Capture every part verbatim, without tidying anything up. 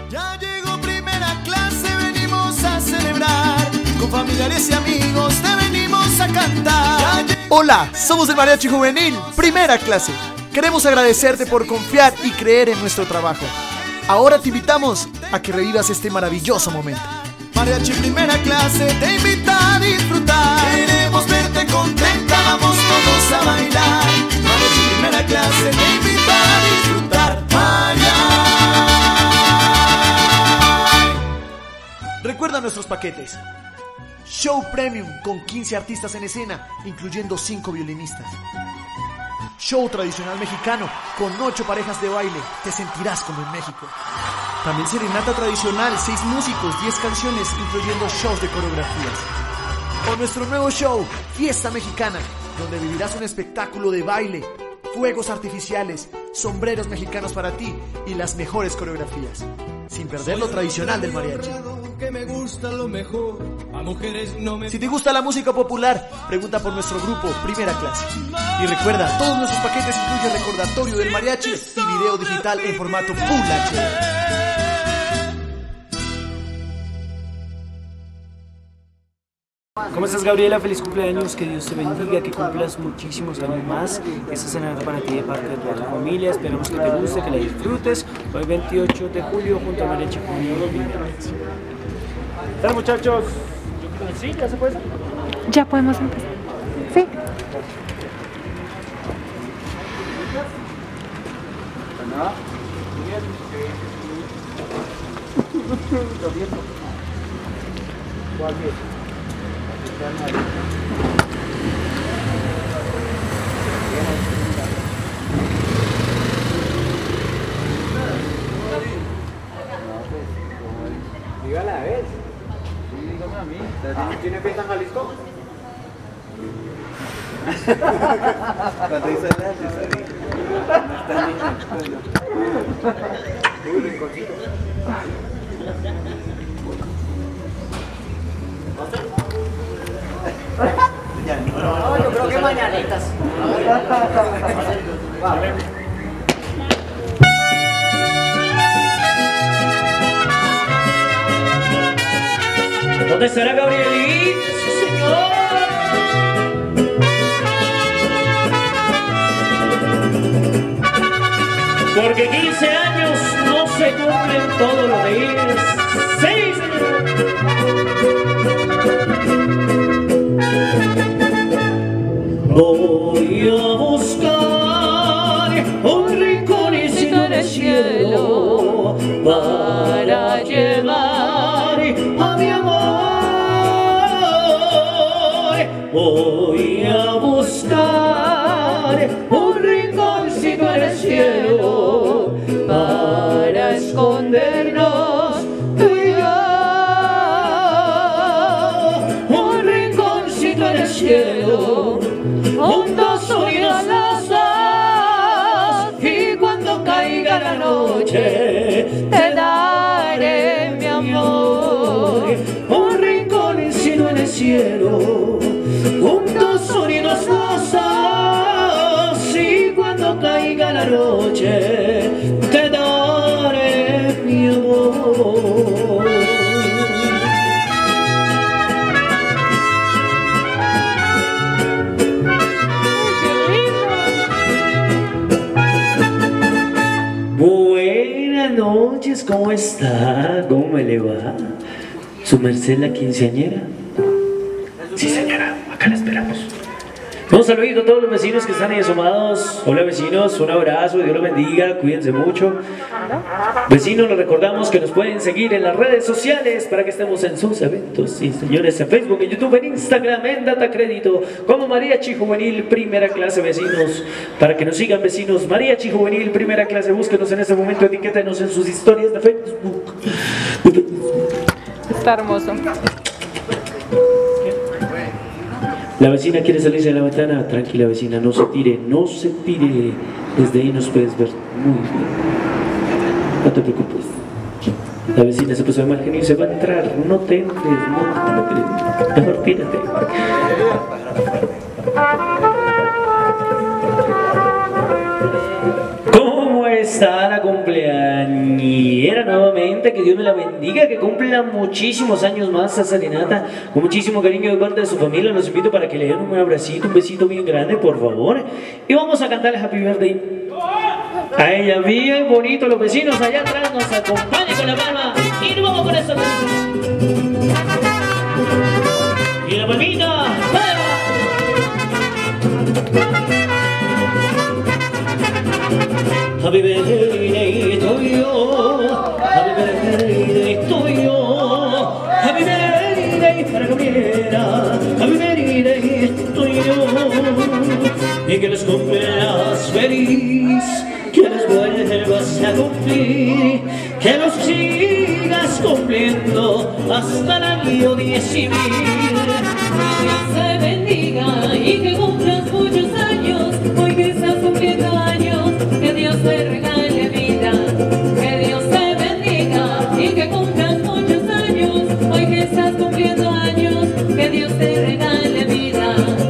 Ya llegó primera clase, venimos a celebrar. Con familiares y amigos te venimos a cantar. Hola, somos el Mariachi Juvenil, primera clase. Queremos agradecerte por confiar y creer en nuestro trabajo. Ahora te invitamos a que revivas este maravilloso momento. Mariachi primera clase te invita a disfrutar. Queremos verte contenta, vamos todos a bailar. Mariachi primera clase te invita a disfrutar. Mariachi. Recuerda nuestros paquetes. Show Premium con quince artistas en escena, incluyendo cinco violinistas. Show tradicional mexicano con ocho parejas de baile, te sentirás como en México. También serenata tradicional, seis músicos, diez canciones, incluyendo shows de coreografías. O nuestro nuevo show, Fiesta Mexicana, donde vivirás un espectáculo de baile, fuegos artificiales, sombreros mexicanos para ti y las mejores coreografías, sin perder lo tradicional del mariachi. Que me gusta lo mejor, a mujeres no me... Si te gusta la música popular, pregunta por nuestro grupo Primera Clase. Y recuerda, todos nuestros paquetes incluyen recordatorio del mariachi y video digital en formato Full H D. ¿Cómo estás, Gabriela? Feliz cumpleaños, que Dios te bendiga, que cumplas muchísimos años más. Esta cena es para ti de parte de toda tu familia, esperamos que te guste, que la disfrutes. Hoy veintiocho de julio junto a Mariachi Juvenil. ¿Están, muchachos? ¿Sí? ¿Ya se puede? Ya podemos empezar. Sí. ¿Cuál es? Dígale a él. Sí, dígame a mí. ¿Tiene fiesta en Jalisco? Cuando hizo el arte, salí. No está niño en la escuela. Uy, rinconcito. No, yo creo que mañanitas. ¿Dónde estará Gabrielito, señor? Porque quince años no se cumplen todos los días. Sí, señor. Voy a buscar un rinconcito en el cielo para llevar a mi amor. Voy a buscar un rinconcito en el cielo para escondernos tú y yo. Un rinconcito en el cielo, juntos sonidos los dos, y cuando caiga la noche te daré mi amor. Un rinconcito en el cielo, juntos sonidos los dos, y cuando caiga la noche te daré mi amor. Buenas noches, ¿cómo está? ¿Cómo me le va? ¿Su merced la quinceañera? Sí, señora, acá la esperamos. Un saludito a todos los vecinos que están ahí asomados. Hola, vecinos, un abrazo, Dios los bendiga, cuídense mucho. Vecinos, les recordamos que nos pueden seguir en las redes sociales para que estemos en sus eventos. Sí, señores, en Facebook, en YouTube, en Instagram, en Data Crédito, como Mariachi Juvenil Primera Clase, vecinos. Para que nos sigan, vecinos, Mariachi Juvenil Primera Clase, búsquenos en este momento, etiquétenos en sus historias de Facebook. Está hermoso. La vecina quiere salirse de la ventana. Tranquila, vecina, no se tire, no se tire. Desde ahí nos puedes ver muy bien. No te preocupes. La vecina se puso de mal genio y se va a entrar. No te entres, no, no te... Mejor tírate. ¿Cómo es? está la cumpleañera nuevamente? Que Dios me la bendiga, que cumpla muchísimos años más a Serenata, con muchísimo cariño de parte de su familia. Los invito para que le den un abracito, un besito bien grande, por favor. Y vamos a cantarle Happy Birthday a ella, bien bonito. Los vecinos allá atrás nos acompañan con la palma y nos vamos con eso. Y la palmita, Happy birthday to you, happy birthday to you, happy birthday para Gabriela, happy birthday to you. Y que los cumplas feliz, que los vuelvas a cumplir, que los sigas cumpliendo hasta el año diez mil. Dios te bendiga y que cumplas muchos años, hoy que estás cumpliendo años, que Dios te regale vida. Que Dios te bendiga y que cumplas muchos años, hoy que estás cumpliendo años, que Dios te regale vida.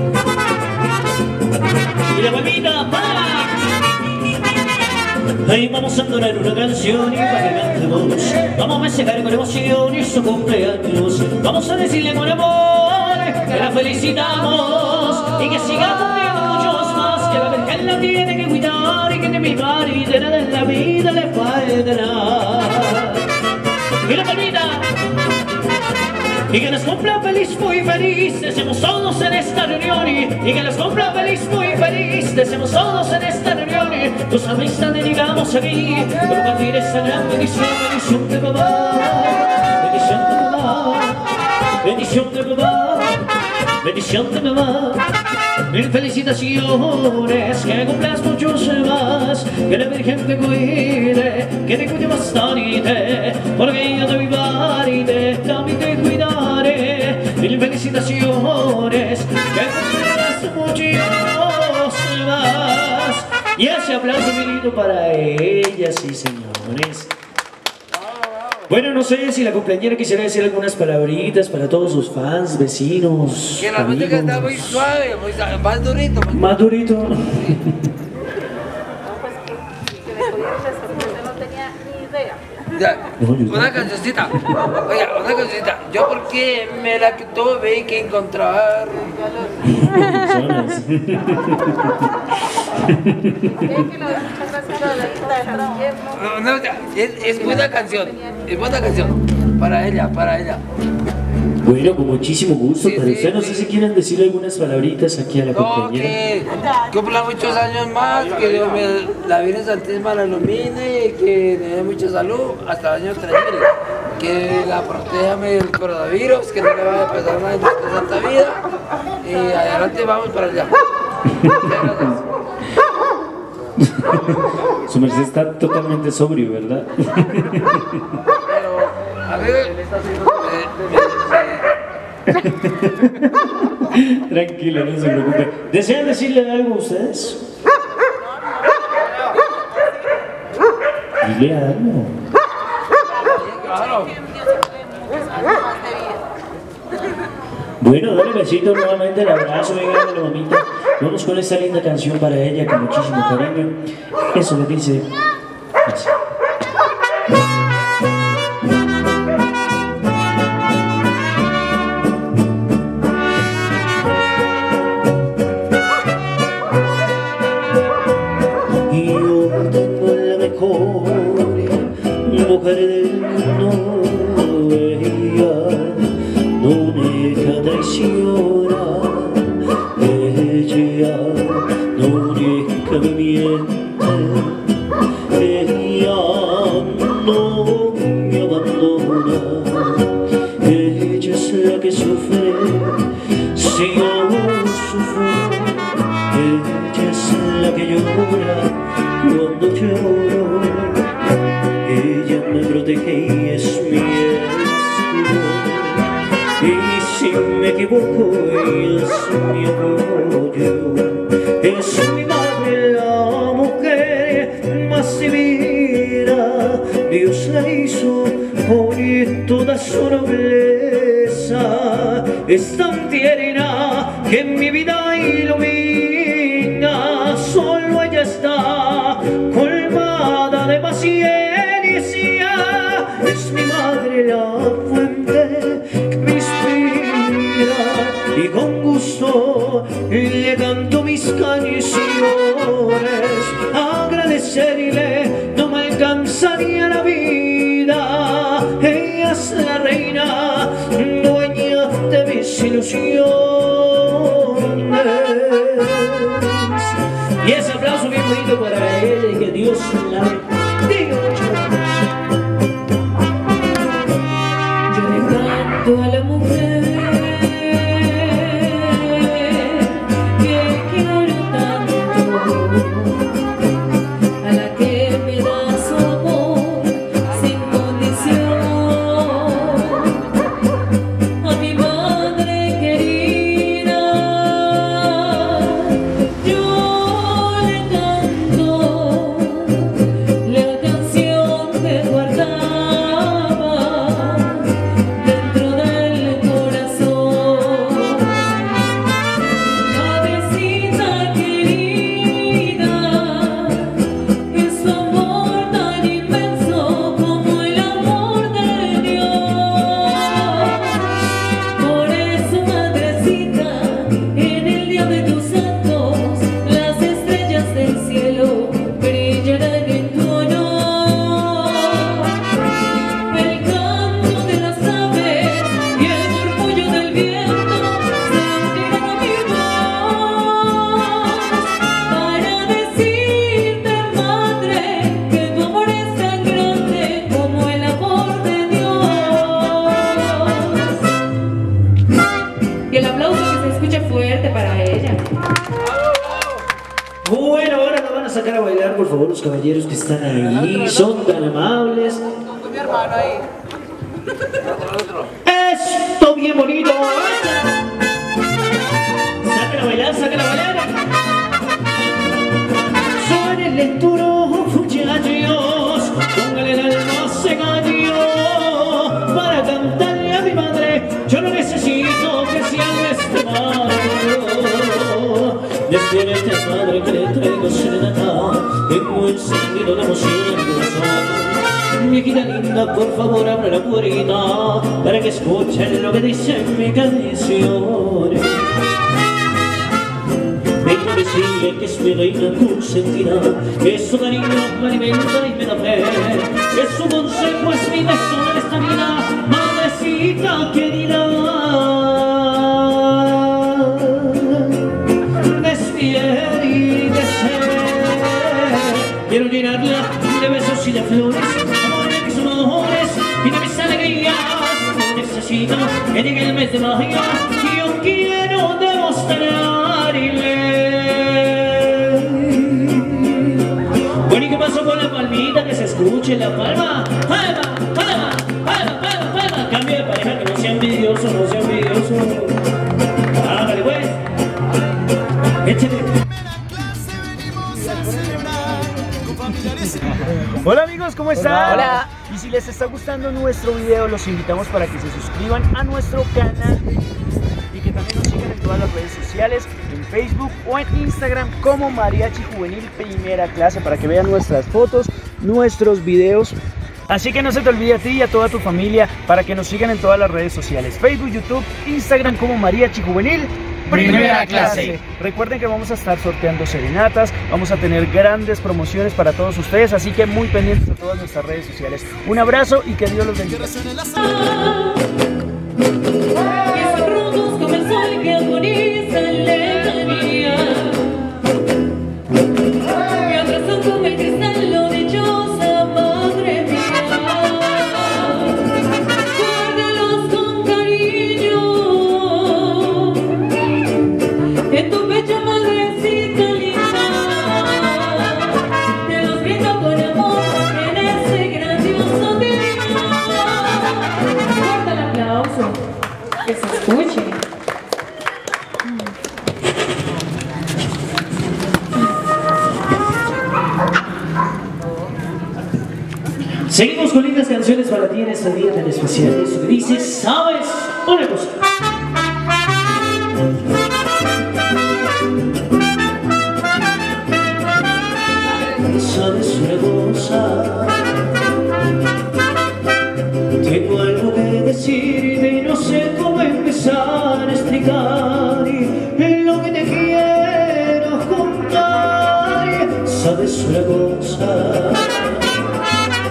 Y la palmita para. Ahí vamos a entonar una canción y para que cantemos, vamos a festejar con emoción y su cumpleaños. Vamos a decirle con amor que la felicitamos y que siga cumpliendo muchos más, que la Virgen la tiene que cuidar y que de mi mar y de nada en la vida le faltará. Y la palmita. Y que les cumpla feliz, muy feliz, deseamos todos en esta reunión. Y, y que les cumpla feliz, muy feliz, deseamos todos en esta reunión. Y tus amistades llegamos aquí, compartir esta gran bendición, bendición de papá, bendición de papá, bendición de papá, bendición de mamá. Mil felicitaciones, que cumplas muchos más, que la Virgen te cuide, que te cuide bastante, porque yo te voy a dar y te, también te cuidaré. Mil felicitaciones, que cumplas muchos más. Y ese aplauso bonito para ella, sí señores. Bueno, no sé si la cumpleañera quisiera decir algunas palabritas para todos sus fans, vecinos, que la música está muy suave, muy suave, más durito. Más, más durito. No, pues que me podía responder, no tenía ni idea. Ya, una cancioncita, oiga, una cancioncita. Yo porque me la tuve que encontrar. No, no, es, es buena canción, es buena canción para ella, para ella. Bueno, con muchísimo gusto, Sí, para sí, usted no sí. sé si quieren decirle algunas palabritas aquí a la No, compañera. que cumpla muchos años más, que Dios me, la Virgen Santísima la ilumine, que le dé mucha salud hasta el año tres mil, que la proteja del coronavirus, que no le vaya a pasar nada en nuestra santa vida, y adelante vamos para allá. Muchas gracias. Su merced está totalmente sobrio, ¿verdad? Pero, a ver, eh, eh, Tranquilo, no se preocupe. ¿Desean decirle algo a ustedes? Dile algo. claro. Bueno, dale besito nuevamente, el abrazo, venga, la mamita. Vamos con esta linda canción para ella con muchísimo cariño. Eso le dice así. Y yo tengo la mejor mujer del mundo, ella no nunca traiciona, ella no nunca me miente, ella no me abandona, ella es la que sufre si yo sufro, ella es la que llora cuando lloro, ella me protege y es mi escudo. Y si me equivoco, ella es mi apoyo, es mi madre, la mujer más divina. Dios la hizo con toda su nobleza, es tan tierna que mi vida ilumina. Solo ella está colmada alcanzaría la vida. Ella es la reina, dueña de mis ilusiones. Y ese aplauso bien bonito para ella y que Dios la bendiga mucho. Yo le canto a la mujer que quiero tanto, a la que me da su amor sin condición, a mi madre querida. Yo le canto la canción que guardaba dentro del corazón. Madrecita querida, es su amor tan inmenso como el amor de Dios. Por eso, madrecita, en el día de tus santos, las estrellas del cielo brillarán en tu honor. El canto de las aves y el murmullo del viento se unirán a mi voz para decirte, madre, que tu amor es tan grande como el amor de Dios. Y el aplauso que se escucha fuerte para ella. Bueno, ahora nos van a sacar a bailar, por favor, los caballeros que están ahí. Son tan amables. Con mi hermano ahí. Otro, otro. Esto bien bonito. Sáquenla a bailar, sáquenla a bailar. Suene el lenturo, muchachos. Póngale el alma segaño para cantarle a mi madre. Yo no necesito que sea nuestra madre. Despierte, madre, que le traigo serenata. Tengo encendido la emoción en el corazón. Viejita linda, por favor, abre la puerta para que escuchen lo que dice mi canción. Vengo a decirle que es mi reina consentida, que su cariño me alimenta y me da fe, que su consejo es mi beso en esta vida, madrecita querida. Despiértese, quiero llenarla de besos y de flores, amores que son amores y de mis alegrías. Necesito que llegue el mes de mayo y yo quiero demostrarle. Bueno, ¿y qué pasó con la palmita? Que se escuche la palma. Palma, palma, palma, palma, palma. Cambio de pareja, que no sea envidioso, no sea envidioso. Hágale pues. Échale. Hola amigos, ¿cómo están? Hola. Y si les está gustando nuestro video, los invitamos para que se suscriban a nuestro canal de YouTube y que también nos sigan en todas las redes sociales, en Facebook o en Instagram como Mariachi Juvenil Primera Clase, para que vean nuestras fotos, nuestros videos. Así que no se te olvide a ti y a toda tu familia para que nos sigan en todas las redes sociales, Facebook, YouTube, Instagram como Mariachi Juvenil Primera Clase. Recuerden que vamos a estar sorteando serenatas, vamos a tener grandes promociones para todos ustedes, así que muy pendientes de todas nuestras redes sociales. Un abrazo y que Dios los bendiga. Que son rojos como el sol que agoniza en lejanía, y otros son como el cristal, lo dichosa madre mía. Guárdalos con cariño en tu pecho, madrecita linda. Te los brindo con amor en ese grandioso día. Fuerte el aplauso, que se escuche. Seguimos con lindas canciones para ti en este día tan especial. Eso que dice, ¿sabes una cosa? ¿Sabes una cosa? Tengo algo que decirte y no sé cómo empezar a explicar lo que te quiero contar. ¿Sabes una cosa?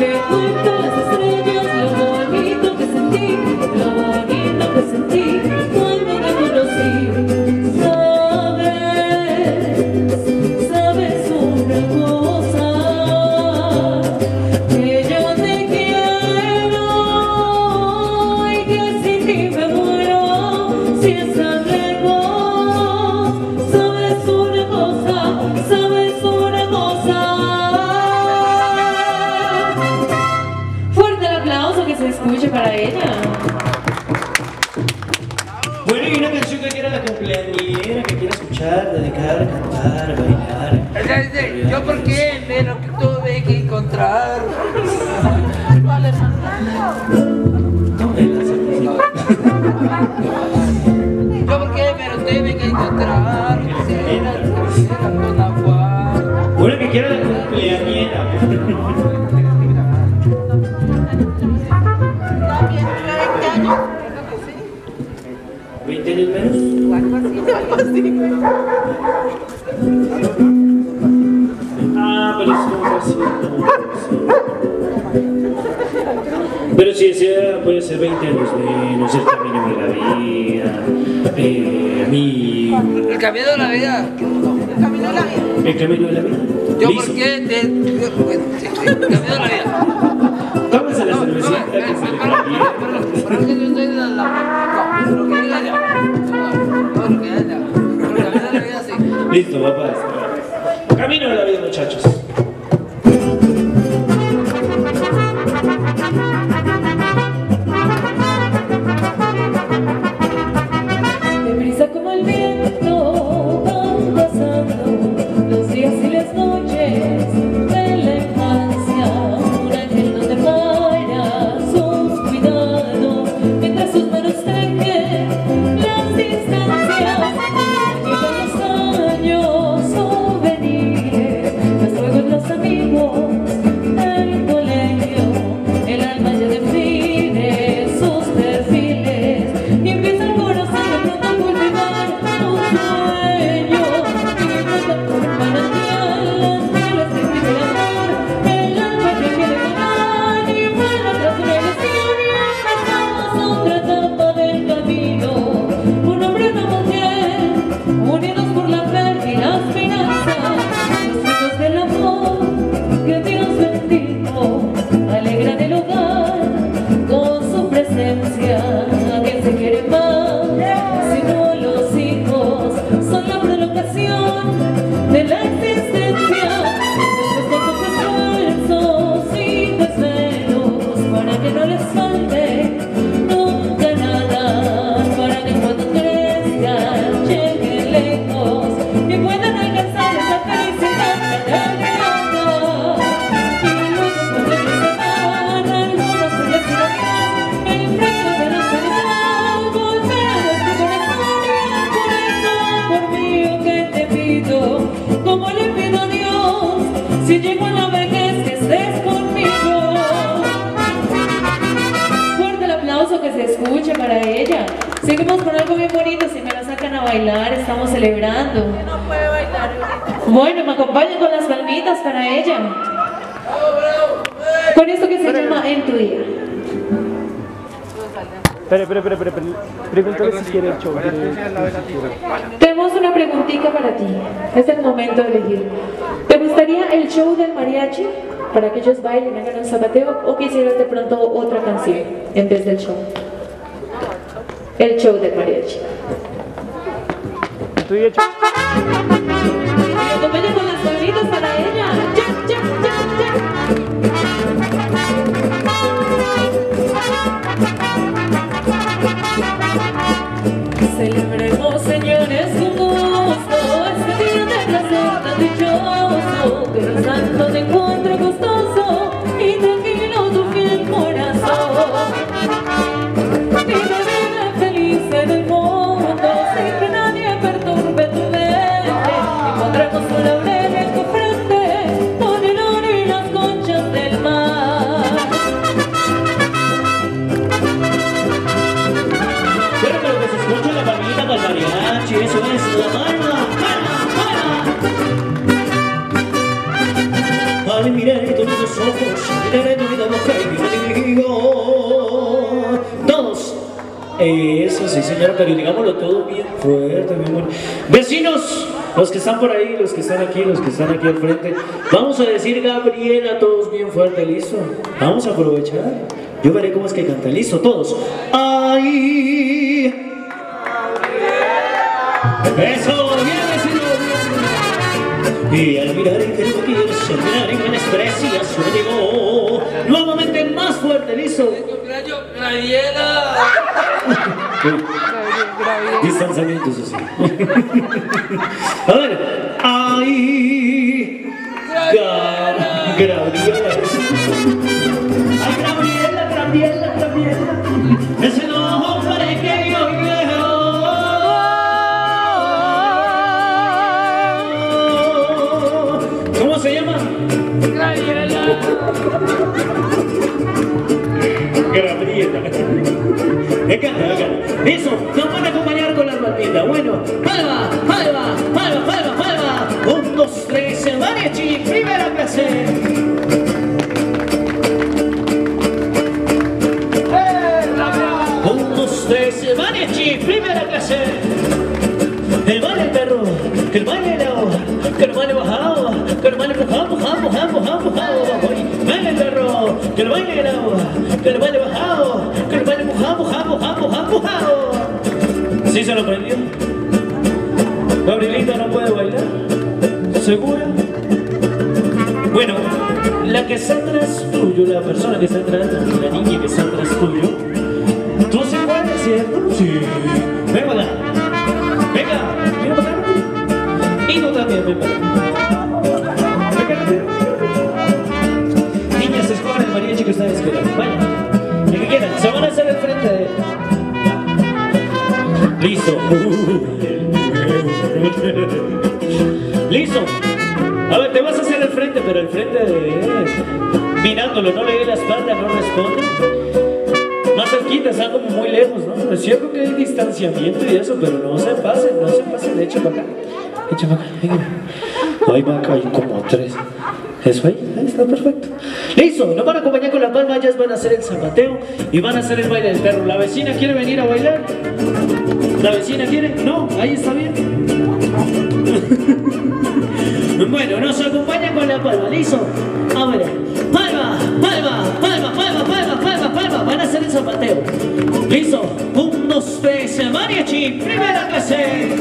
le cuento a las estrellas lo bonito que sentí, lo bonito que sentí cuando te conocí. Sabes, sabes una cosa, que yo te quiero y que sin ti me muero si estás lejos. Sabes una cosa, sabes una cosa. Fuerte el aplauso que se escuche para ella. Bueno, y una canción que quiera la cumpleañera, que quiera escuchar, dedicar, cantar, bailar. Ella dice, yo por qué, pero que tuve que encontrar. Vale, yo por qué, pero tuve que encontrar. Será, será con agua. Bueno, que quiera la cumpleañera. ¿veinte años menos? Ah, pero eso no así, pero si desea, puede ser veinte años menos, el camino de la vida, eh, mi... El camino de la vida. El camino de la vida. El camino de la vida. Yo Listo. por qué te... El camino de la vida. Tómense la No, no, cervecita que se le pero caliente. pero que yo estoy en la... No, lo que diga ella. No, lo que diga ella. Pero el camino de la vida sí. Listo, papás. Camino de la vida, muchachos. Deprisa como el viento van pasando los días y las noches de la infancia. Un ángel no te para sus cuidados mientras sus manos tejen las distancias. Llegan los años juveniles, los juegos, los amigos, el colegio. El alma ya define sus perfiles y empieza el corazón de pronto a cultivar un sueño. Y brota por manantial las velas que escribe el amor, el alma que quiere volar y vuela tras una ilusión. Y empezamos otra etapa del camino, un hombre y una mujer unidos por la fe y la esperanza, los hijos del amor que Dios bendijo alegran el hogar con su presencia. ¿Quién se quiere más? Sino los hijos son la prolongación de la existencia. Después de esfuerzos y desvelos para que no les falte nunca nada, para que cuando crezcan lleguen lejos y puedan alcanzar esa felicidad tan grande. Y luego cuando se van algunos se les irá el frío de la soledad, volverá a nuestro corazón. Y por eso, por mí, que te pido, como le pido a Dios, si llego a la vejez que estés conmigo. Fuerte el aplauso que se escuche para ella. Seguimos con algo bien bonito, si me la sacan a bailar, estamos celebrando. No puede bailar ahorita. Bueno, me acompañan con las palmitas para ella. Con esto que se llama En tu día. Espera, espera, espera, espera. Pregúntale si quiere el show. Tenemos una preguntita para ti. Es el momento de elegir. ¿Te gustaría el show del mariachi para que ellos bailen, hagan un zapateo, o quisieras de pronto otra canción en vez del show? El show del mariachi. Estoy hecho. Me acompaña con las palmitas para ella. ¡Ya, ya, ya, ya! Celebremos, señores, con gusto este día de placer tan dichoso, que rezando de encuentro gustoso y tranquilo tu fiel corazón. Y de vida feliz en el mundo, sin que nadie perturbe tu mente. Y Eso sí, señora, pero digámoslo todo bien fuerte, mi amor. Vecinos, los que están por ahí, los que están aquí, los que están aquí al frente, vamos a decir Gabriela todos bien fuerte, ¿listo? Vamos a aprovechar. Yo veré cómo es que cantan, ¿listo? Todos. ¡Ay! Eso, bien, vecino, bien. Y al mirar en que no quieres, al mirar en que me desprecias, me llegó nuevamente más fuerte, ¿listo? ¡Graviela! Distanciamiento, eso sí. A ver. ¡Ay! Gra Gabriela. ¡Ay, Gabriela, Gabriela, Gabriela! Ese nombre que yo quiero. ¿Cómo se llama? ¡Graviela! Gabriela. Venga, venga. Eso, nos van a acompañar con las palmitas. Bueno, palma, palma, palma, palma, palma. Un, dos, tres, mariachi, primera clase. Un, dos, tres, mariachi, primera clase. El baile perro, que el baile lao, que el baile bajado, que el baile mojado, mojado, mojado, mojado, mojado. Baile perro, que el baile lao, que el baile bajado, que el baile mojado, mojado, mojado, mojado, mojado. ¿Sí se lo prendió? ¿Gabrielita no puede bailar? ¿Segura? Bueno, la que está atrás tuyo, la persona que está atrás, la niña que está atrás tuyo, ¿tú se puedes, cierto? Sí. Ven para acá. Venga, mira para acá. Y tú también, ven para acá. Venga, niñas, escojan el mariachi que ustedes quieran. Vaya, el que quieran, se van a hacer el frente de él. Listo. Listo. A ver, te vas a hacer el frente, pero el frente de él. Mirándolo, no le dé la espalda, no responde. Más cerquita, está como muy lejos, ¿no? Es cierto que hay distanciamiento y eso, pero no se pasen, no se pasen. De hecho, para acá. Echa para acá. Venga. Ahí va acá, hay como tres. Eso ahí, ahí está perfecto. Listo, nos van a acompañar con la palma, ellas van a hacer el zapateo y van a hacer el baile del perro. ¿La vecina quiere venir a bailar? ¿La vecina quiere? No, ahí está bien. Bueno, nos acompañan con la palma, ¿listo? A ver, palma, palma, palma, palma, palma, palma, palma. Van a hacer el zapateo. ¿Listo? Un, dos, tres, mariachi, primera clase.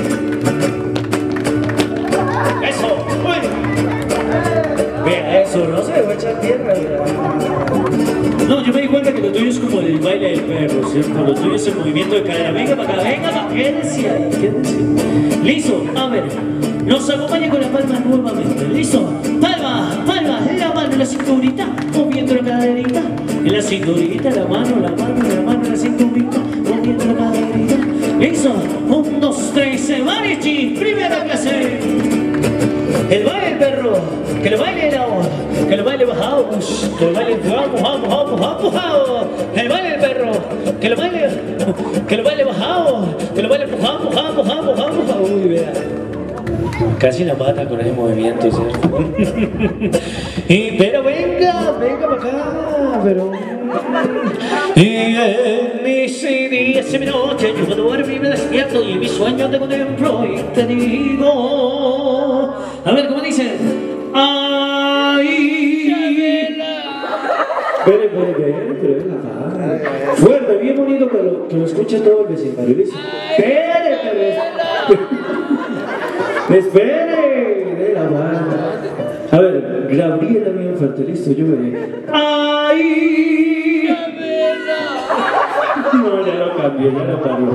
Eso, bueno. Vea eso, no se le va a echar tierra. No, yo me di cuenta que lo tuyo es como el baile del perro, ¿cierto? Lo tuyo es el movimiento de cadera. Venga para acá, venga para acá. Quédese ahí, quédese. Listo, a ver. Nos acompaña con la palma nuevamente. Listo. Palma, palma, la mano en la cinturita, moviendo la caderita. En la cinturita, la mano, la mano, la mano en la cinturita, moviendo la caderita. Listo. Un, dos, tres, mariachi, primera clase. El baile del perro, que lo baile el agua, que lo baile bajado, que lo baile vamos, vamos, vamos, vamos, vamos. El baile del perro, que lo baile, que lo baile bajado, que lo baile vamos, vamos, vamos, vamos. Uy, vea. Casi la mata con ese movimiento, ¿cierto? Y, pero venga, venga para acá, pero... Y en mis días y mi noche yo duermo y me despierto y mis sueños te contemplo y te digo... A ver, ¿cómo dice? ¡Ay! Espere, espere, espere, espere. Fuerte, bien bonito que lo, que lo escuche todo el vecindario. Espere, espere. Espere, de la mano. A ver, Gabriela bien fuerte, listo, yo veré. ¡Ay! No, ya lo cambié, ya lo cambié.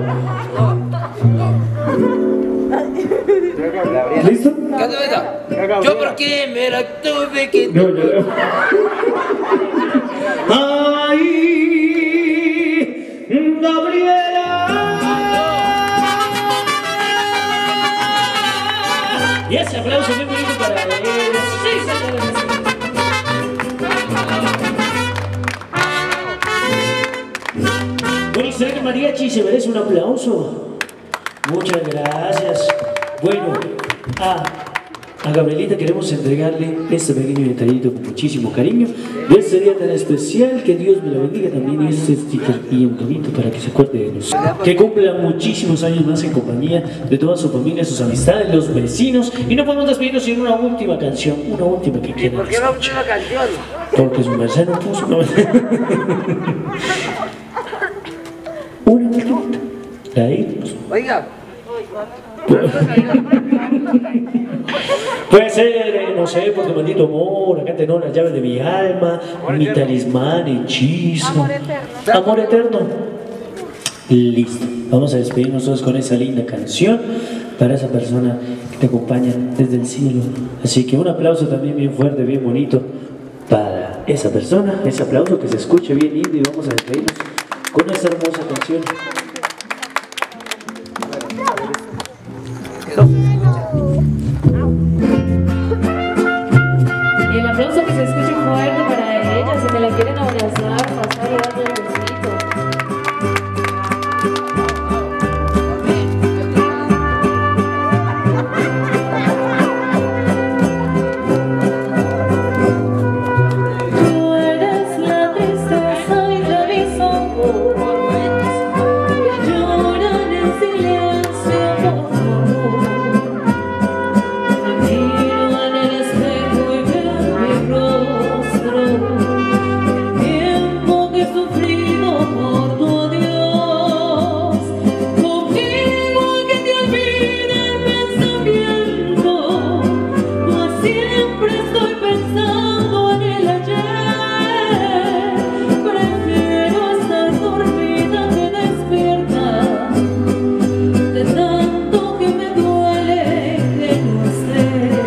¿Listo? Yo porque me la tuve que... No, ya. ¡Ay! ¡Gabriela! Y ese aplauso muy bonito para él. Sí, señores. Bueno, ¿será que mariachi se merece un aplauso? Muchas gracias. Bueno, ah, A Gabrielita queremos entregarle este pequeño detallito con muchísimo cariño de este día tan especial, que Dios me lo bendiga también, y este sticker y un bonito para que se acuerde de nosotros. Que cumpla muchísimos años más en compañía de toda su familia, sus amistades, los vecinos, y no podemos despedirnos sin una última canción, una última que quieran. ¿Por qué no última canción? Porque su merced no puso una una última, la de irnos. Oiga. Puede ser, eh, no sé, porque maldito amor, acá tengo las llaves de mi alma, mi talismán, hechizo. Amor eterno. Amor eterno. Listo. Vamos a despedirnos todos con esa linda canción para esa persona que te acompaña desde el cielo. Así que un aplauso también bien fuerte, bien bonito para esa persona. Ese aplauso que se escuche bien lindo, y vamos a despedirnos con esta hermosa canción. Y el aplauso que se escuche fuerte para ella, si me la quieren abrazar, pasar y darle el besito. Tú eres la tristeza y de mis ojos que lloran en silencio por tu amor. Me miro en el espejo y veo mi rostro, el tiempo que he sufrido por tu adiós. Conmigo que te olvide el pensamiento, pues siempre estoy pensando en el ayer. Prefiero estar dormida que despierta, de tanto que me duele que no estés.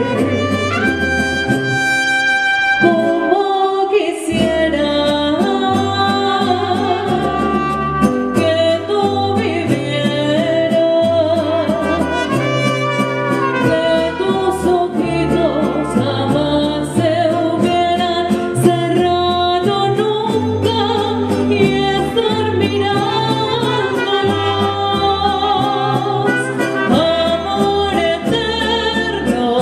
Como quisiera que tú vivieras, que tus ojitos jamás se hubieran cerrado nunca, y estar mirándonos. Amor eterno,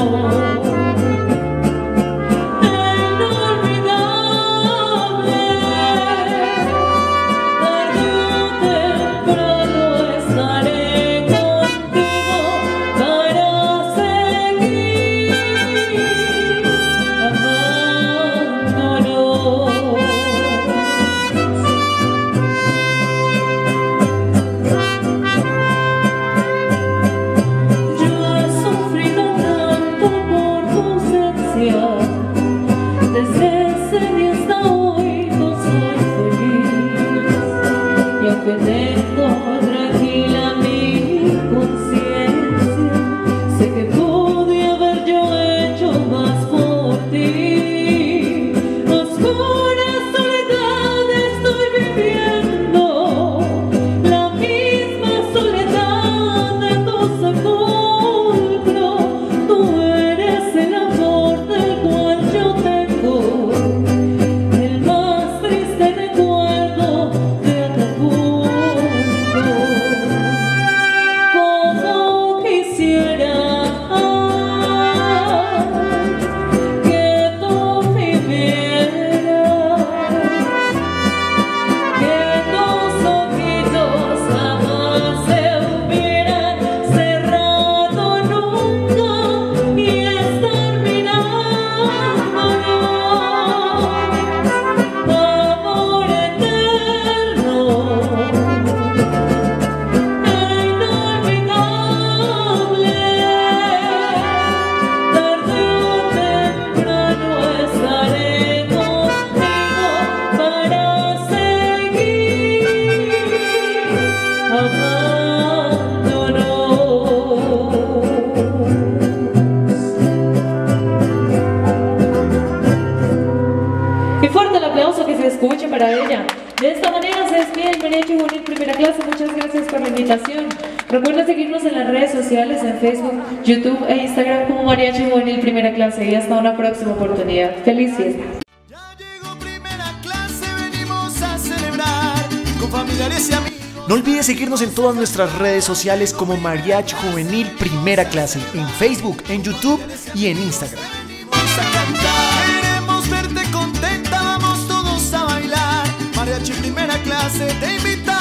inolvidable, tarde o temprano estaré contigo para seguir amándonos. Yo he sufrido tanto por tu ausencia, desde ese día hasta hoy no soy feliz. Y aunque tengo tranquila mi conciencia, sé que pude haber yo hecho más por ti. Oscura soledad estoy viviendo, la misma soledad de tu sepulcro. Tú eres el amor del cual yo tengo el más triste recuerdo de Acapulco. Como quisiera que tú vivieras, que tus ojitos jamás se hubieran cerrado nunca, y estar mirándonos. Amor eterno, inolvidable, tarde o temprano estaré contigo para seguir amándonos. Qué fuerte el aplauso que se escuche para ella. De esta manera se despide el Mariachi Juvenil Primera Clase. Muchas gracias por la invitación. Recuerda seguirnos en las redes sociales, en Facebook, YouTube e Instagram como Mariachi Juvenil Primera Clase. Y hasta una próxima oportunidad. Feliz fiesta. Ya llegó Primera Clase, venimos a celebrar con familiares y amigos. No olvides seguirnos en todas nuestras redes sociales como Mariachi Juvenil Primera Clase, en Facebook, en YouTube y en Instagram. Vamos a cantar, queremos verte contenta, vamos todos a bailar. Mariachi Primera Clase te invita.